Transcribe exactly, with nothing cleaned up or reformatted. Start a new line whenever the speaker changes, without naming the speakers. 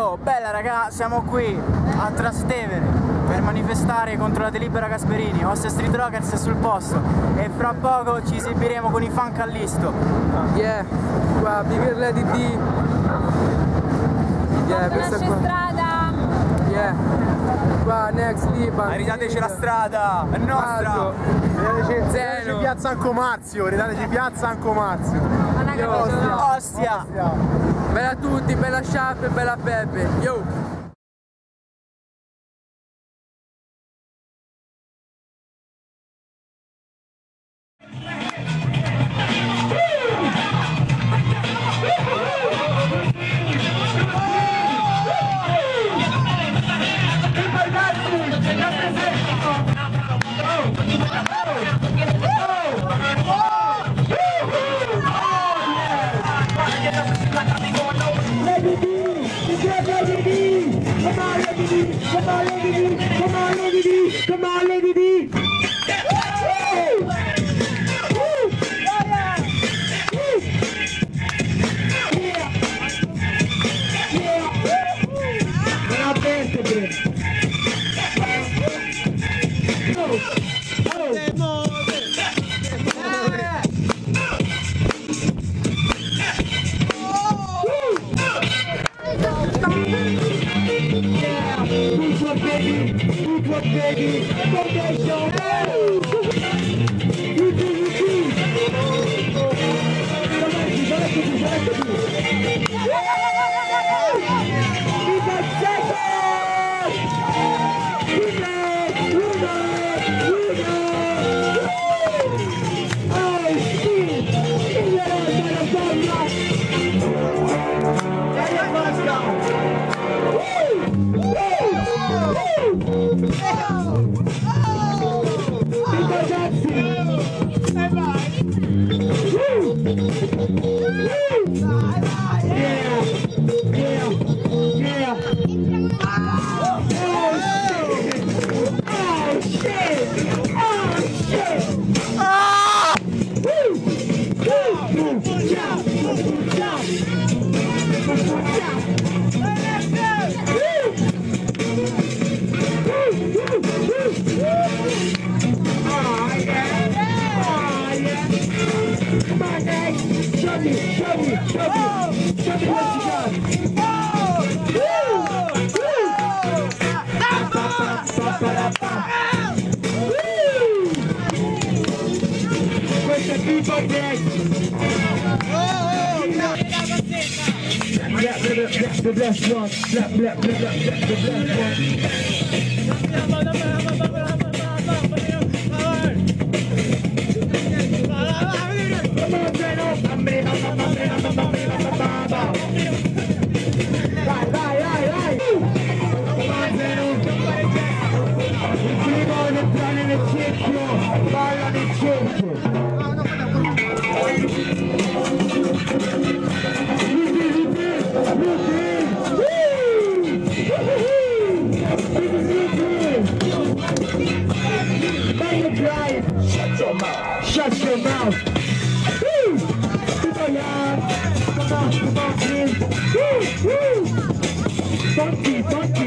Oh, bella raga, siamo qui a Trastevere per manifestare contro la delibera Gasperini. Ostia Street Rockers è sul posto e fra poco ci esibiremo con i fan Callisto.
Yeah, qua Bigger Lady D. Yeah, questa qua.
strada.
Yeah. Qua Next Liban.
Ridateci la strada, è nostra.
Ridateci
Ridateci piazza Ancomarzio, ridateci piazza Ancomarzio.
Ma una
Ostia. Ostia.
Bella a tutti, bella Sharp e bella Peppe. Yo.
Come on, Lady D! Come on, Lady D! Come on, Lady D! Baby, foundation. You do, you do. Show me, show me, show me, show me what you got. Questa è tipo deck. Black, black, black, the best one. Black, black, black, black, the best one. Vai, vai, vai, vai! Il primo ad entrare nel centro, balla nel centro! Shut your mouth! Shut your mouth! Come on, come on, please! Funky, funky!